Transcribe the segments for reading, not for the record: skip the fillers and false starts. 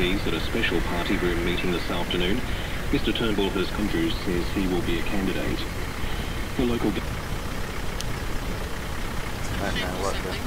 MPs at a special party room meeting this afternoon. Mr Turnbull has confused, says he will be a candidate. The local... I don't know what the...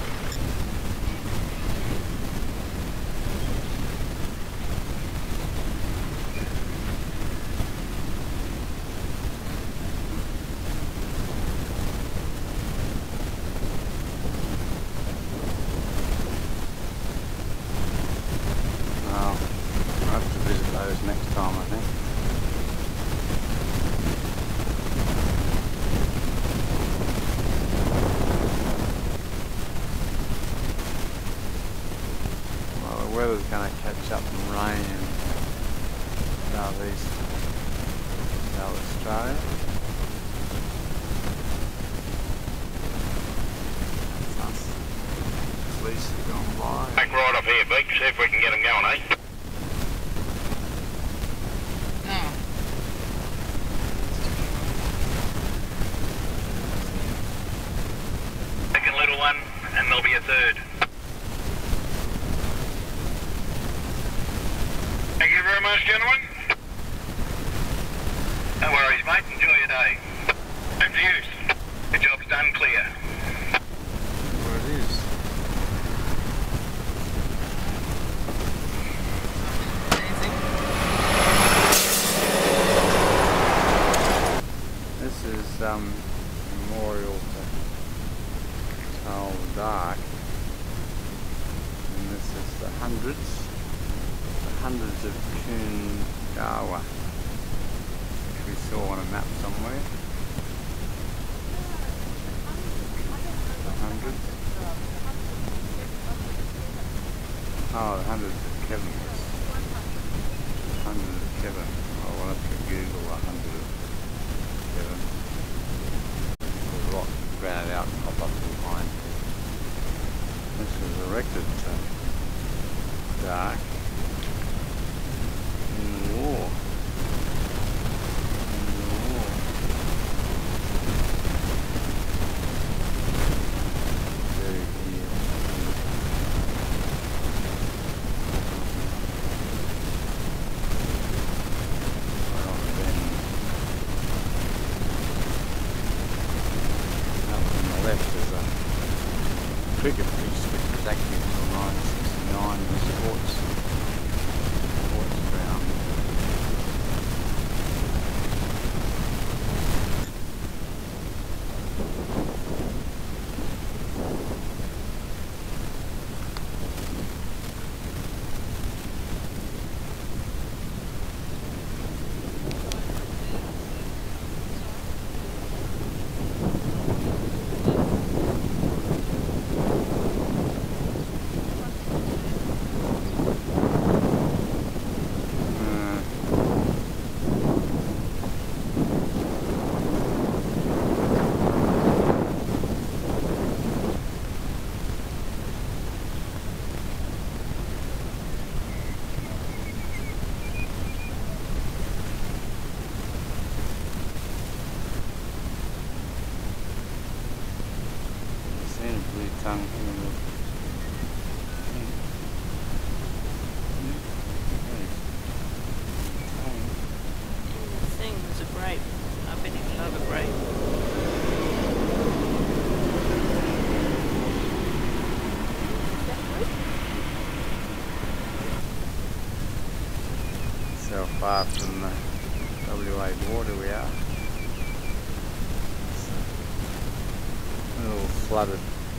Far from the WA border we are. It's a little flooded,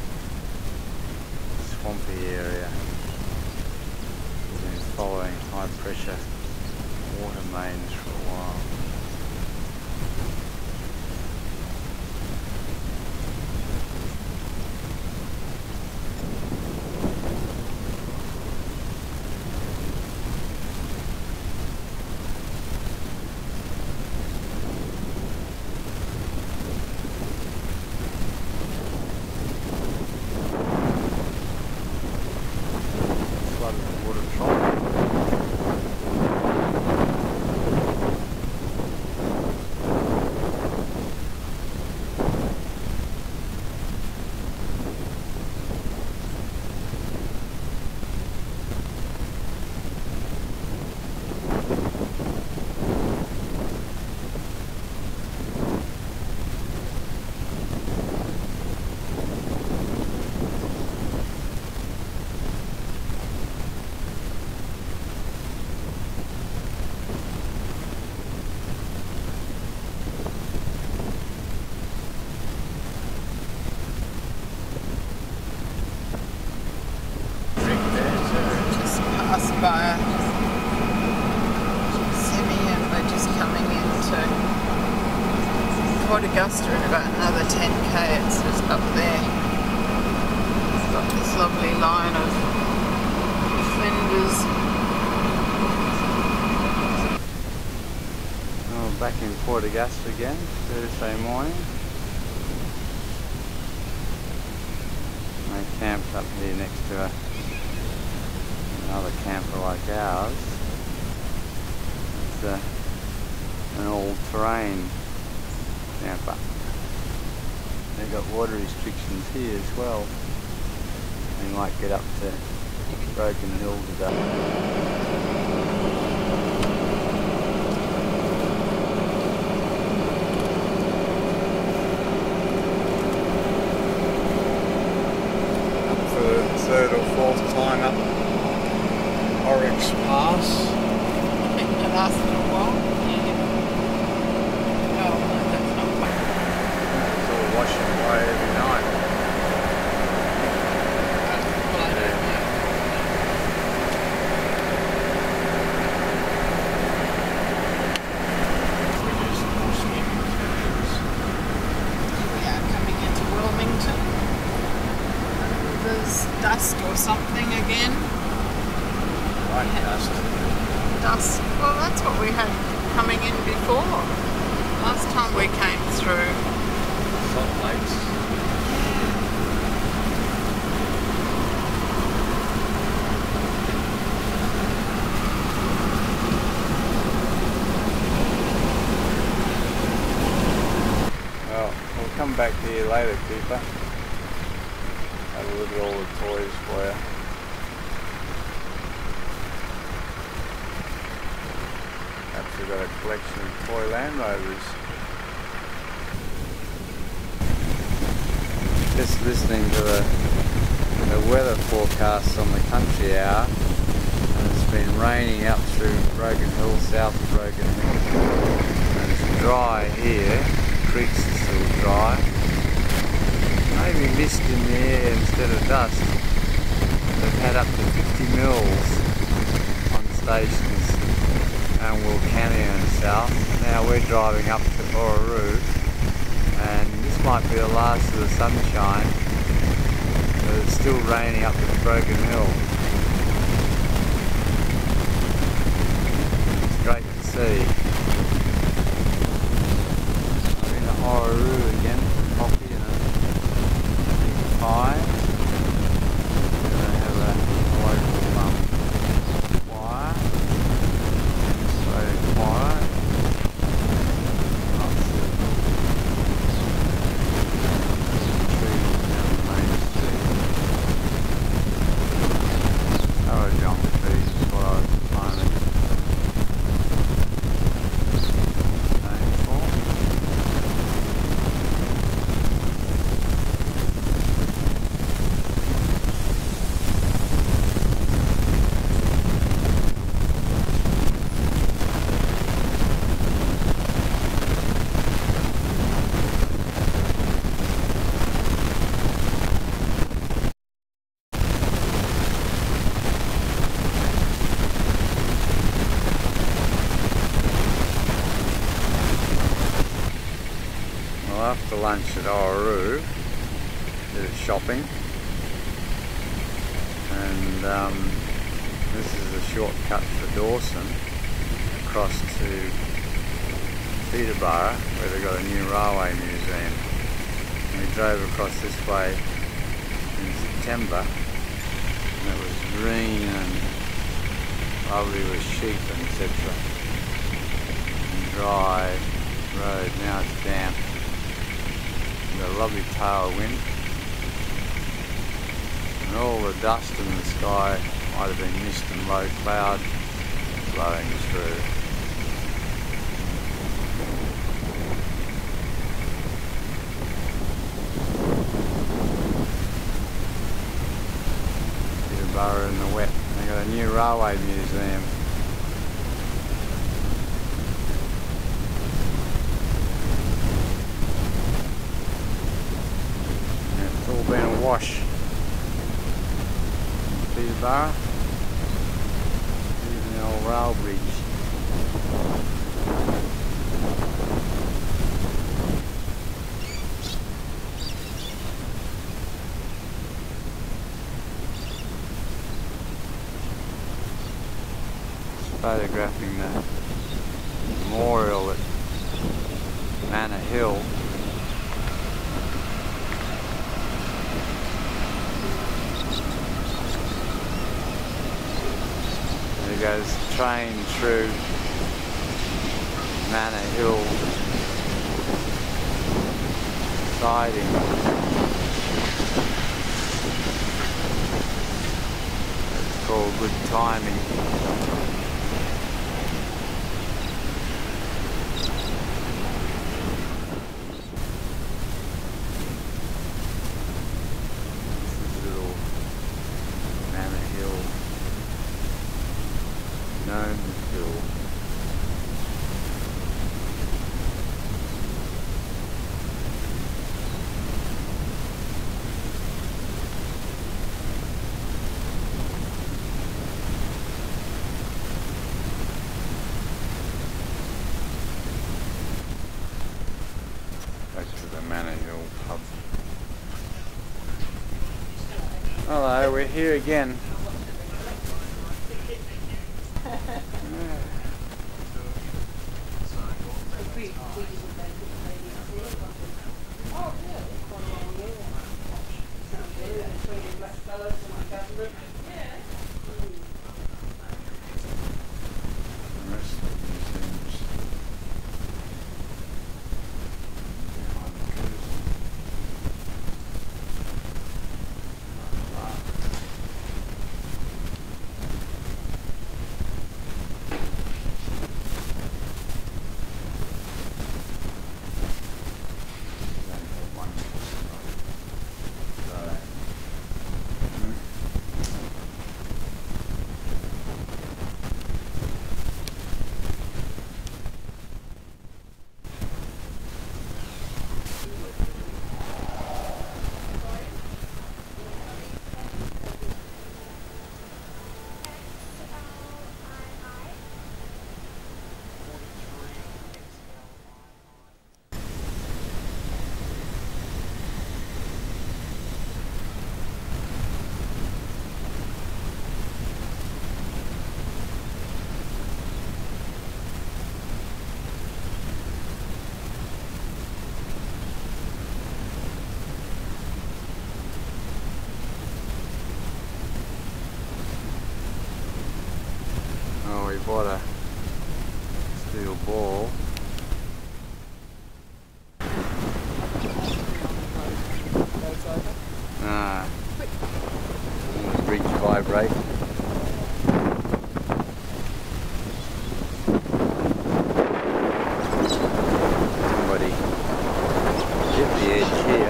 swampy area. We've been following high pressure water mains for a while. passed by a semi and we're just coming into Port Augusta in about another 10k. It's just up there. It's got this lovely line of flinders. Oh, back in Port Augusta again, Thursday morning. They camped up here next to another camper like ours. It's an all-terrain camper. They've got water restrictions here as well. They might get up to Broken Hill today. Third or fourth time up Horrocks Pass. I think the last little while. Yeah. Oh, no, that's not bad. It's all washing away every night. Well, I don't know. We are coming into Wilmington. There's dust or something again. Right, dust. Dust. Well, that's what we had coming in before. Last time we came through. Salt lakes. Well, we'll come back to you later, Cooper. Have a look at all the toys for you. Perhaps we've got a collection of toy Land Rovers. Just listening to the weather forecast on the Country Hour, and it's been raining up through Broken Hill, south of Broken Hill, and it's dry here. The creeks are still dry. Maybe mist in the air instead of dust. They've had up to 50 mils on stations around Wilcannia and south. Now we're driving up to Orroroo, and this might be the last of the sunshine, but it's still raining up at Broken Hill. It's great to see. I'm in Orroroo again, coffee and a pie. We're going to have a local choir. Australian choir. Lots of trees down the main street. Arrowjump trees is what I was finally paying for. After lunch at Orroroo, did a shopping, and this is a shortcut for Dawson across to Peterborough, where they've got a new railway museum. And we drove across this way in September, and it was green and lovely with sheep and etc. And dry road. Now it's damp. Got a lovely tailwind, and all the dust in the sky might have been mist and low cloud blowing through. Peterborough in the wet. They've got a new railway museum. It's all been a wash in Peterborough. old rail bridge. Photographing the memorial at Mannahill. There goes the train through Mannahill siding. That's called good timing. Hello, we're here again. Bought a steel ball. The bridge vibrate. Somebody hit the edge here.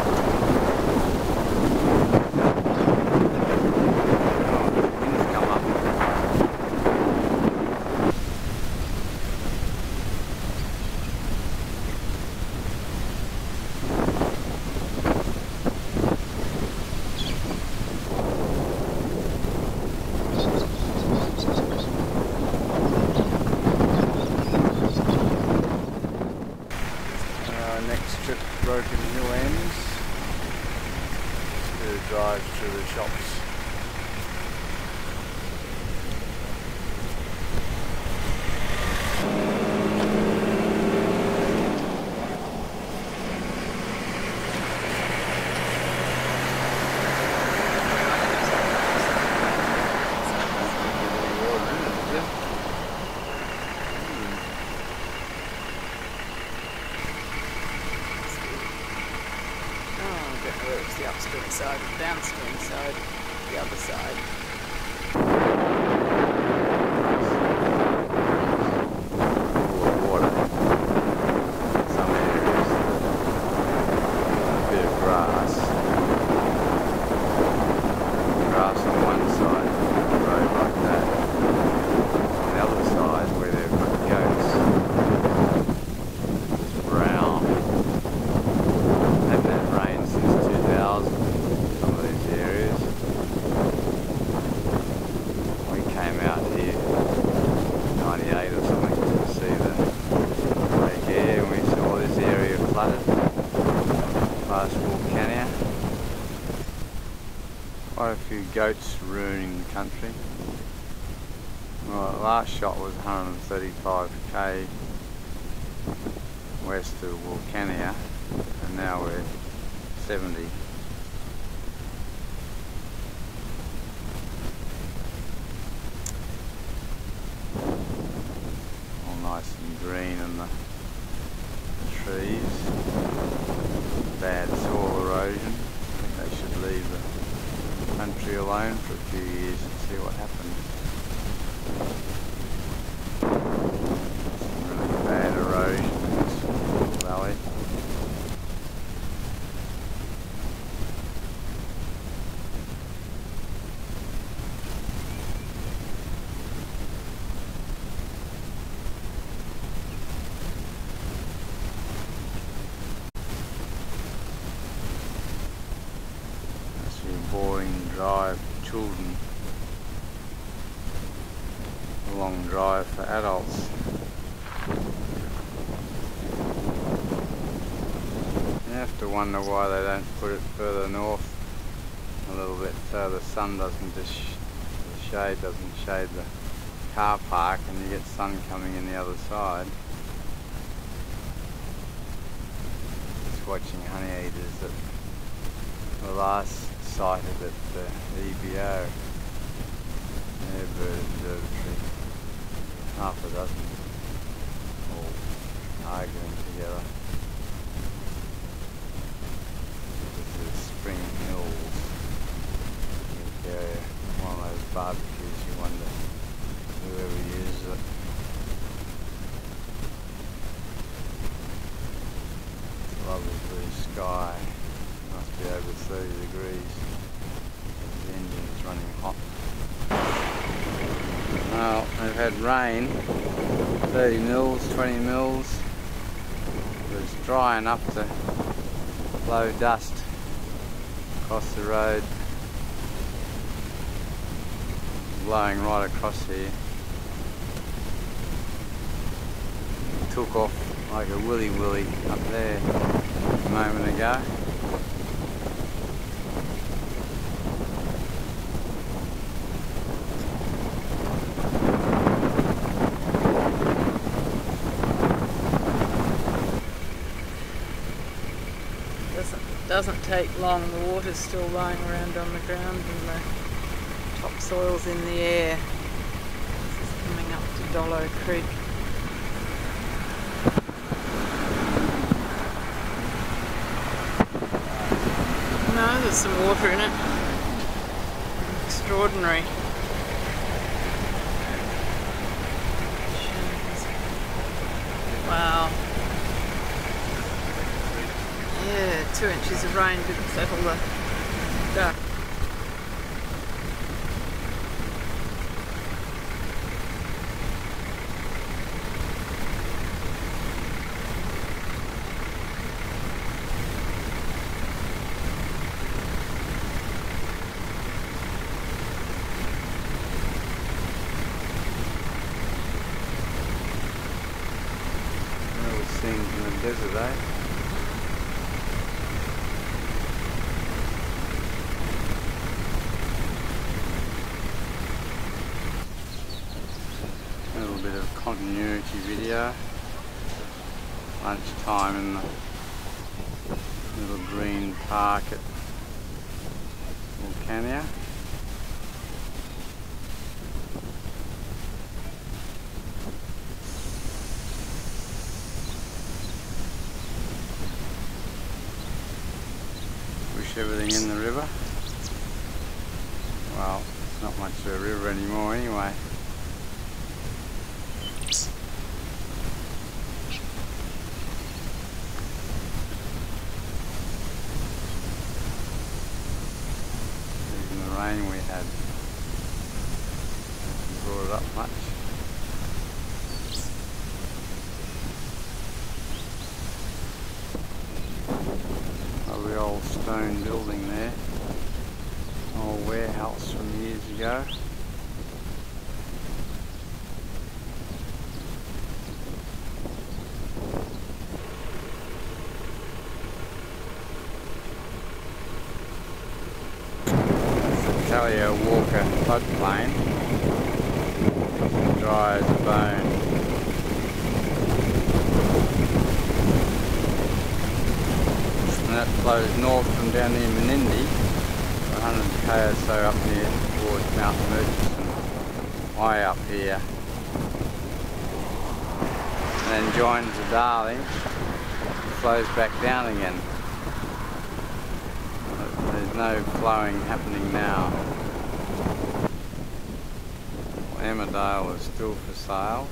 Drive through the shops. The upstream side and downstream side, the other side. Water. Some areas. A bit of grass. Grass on one side, the road like that. On the other side where they've got goats. It's brown. Haven't had rain since 2000, some of these areas. We came out here goats ruining the country. Well, the last shot was 135k west of Wilcannia, and now we're 70. All nice and green in the trees. Bad soil erosion. I think they should leave the country alone for a few years and see what happens. Some really bad erosion in this valley. Boring drive for children, a long drive for adults. You have to wonder why they don't put it further north a little bit so the sun doesn't the shade doesn't shade the car park and you get sun coming in the other side. Just watching honeyeaters that were last sighted at the EBO, Air Bird Observatory, half a dozen, all arguing together. This is Spring Hills, one of those barbecues you wonder whoever uses it. It's a lovely blue sky. Must be over 30 degrees. The engine's running hot. Well, they've had rain, 30 mils, 20 mils. It was dry enough to blow dust across the road. Blowing right across here. It took off like a willy-willy up there a moment ago. Doesn't take long, the water's still lying around on the ground and the topsoil's in the air. This is coming up to Dollo Creek. No, there's some water in it. Extraordinary. Wow. Yeah, 2 inches of rain didn't settle the duck. All scenes in the desert, eh? Continuity video. Lunchtime in the little green park at Wilcannia. Wish everything in the river. Well, it's not much of a river anymore anyway. Rain we had brought it up much. Lovely old stone building there, old warehouse from years ago. Paleo Walker floodplain, dry as a bone. And that flows north from down near Menindee, 100 k or so up near towards Mount Murchison, way up here. And then joins the Darling, flows back down again. There's no flowing happening now. Emmerdale is still for sale.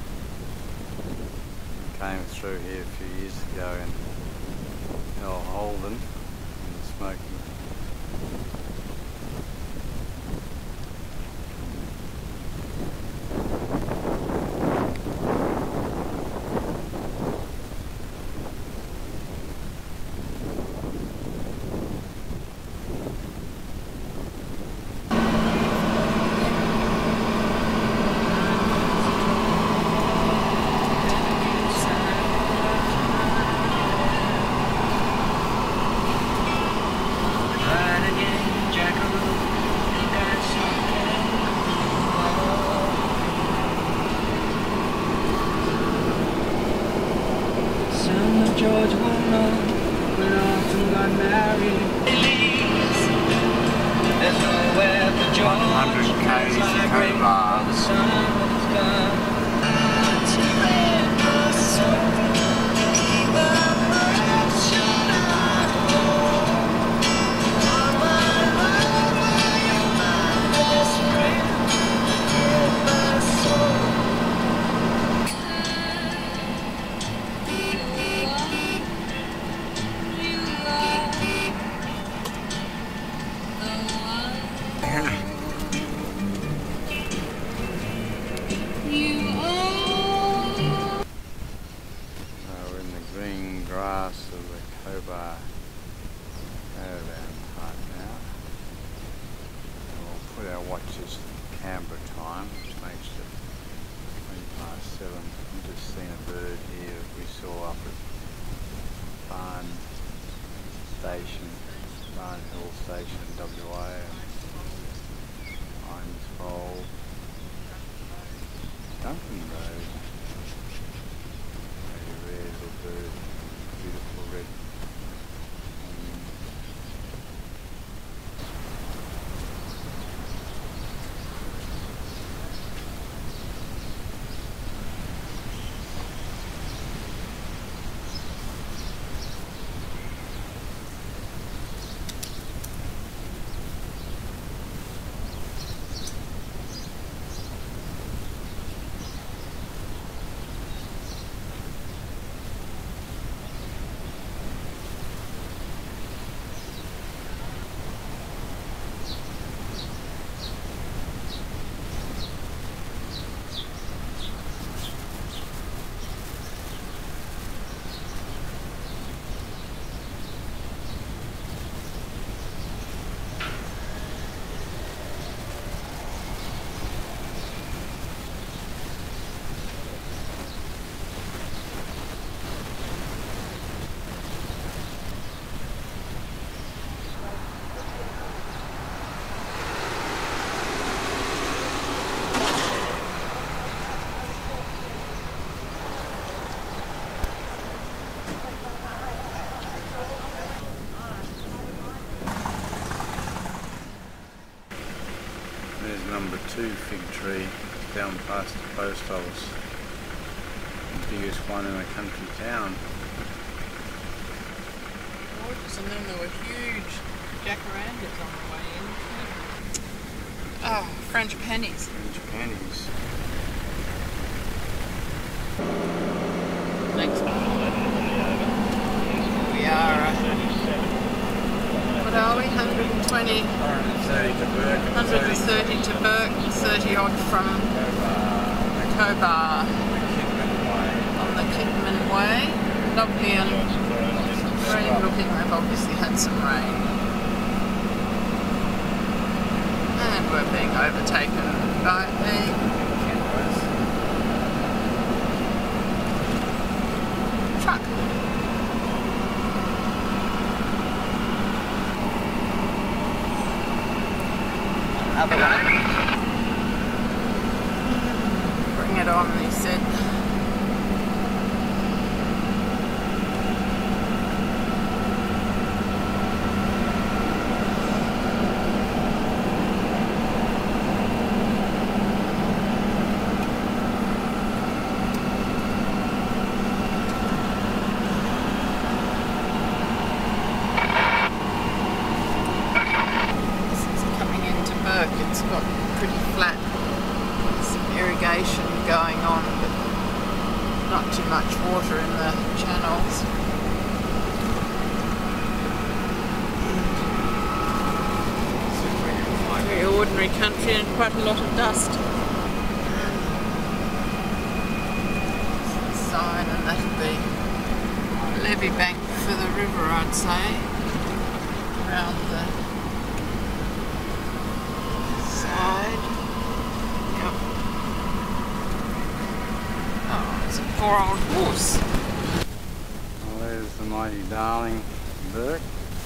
Came through here a few years ago in Holden in the Smoky. George will know when Autumn got married. There's nowhere for George. 100 k's to Cobar. The sun was gone. Watches Canberra time, which makes it 7:20. I've just seen a bird here that we saw up at Barnhill Station, WA, Hines Fold, Duncan Road. Very rare little bird, beautiful red. Number 2 fig tree down past the post office, the biggest one in a country town. Gorgeous, and then there were huge jacarandas on the way in. Oh, French pennies. French pennies. Next one. We are. What are we? 120. 130 to Bourke. 130 to Bourke, 30 odd from Cobar on the Kidman Way. Lovely and very looking. They've obviously had some rain. And we're being overtaken by the truck. flat. There's some irrigation going on, but not too much water in the channels. It's a very ordinary country and quite a lot of dust. Side, and that'll be levee bank for the river, I'd say, around the side. Yep. Oh, it's a poor old horse. Well, there's the mighty darling Bourke.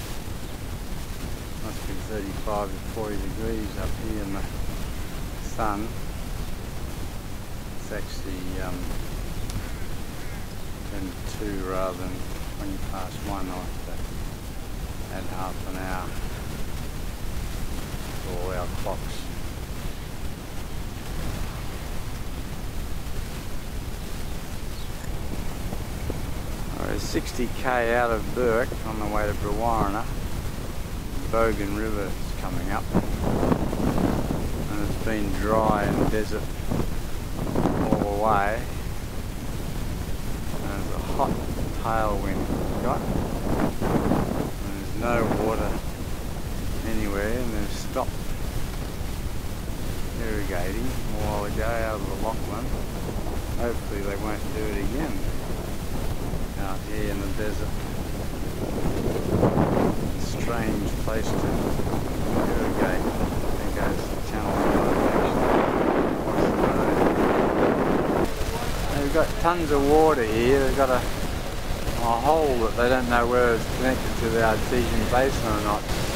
Must be 35 to 40 degrees up here in the sun. It's actually 10:02 rather than 20 past 1. I have to add half an hour to all our clocks. We're 60k out of Bourke on the way to Brewarrina. The Bogan River is coming up, and it's been dry and desert all the way. There's a hot tailwind we've got, and there's no water anywhere, and they've stopped irrigating a while ago out of the Lachlan. Hopefully they won't do it again out here in the desert. A strange place to irrigate. There goes the channel. They've got tons of water here. They've got a hole that they don't know whether it's connected to the artesian basin or not.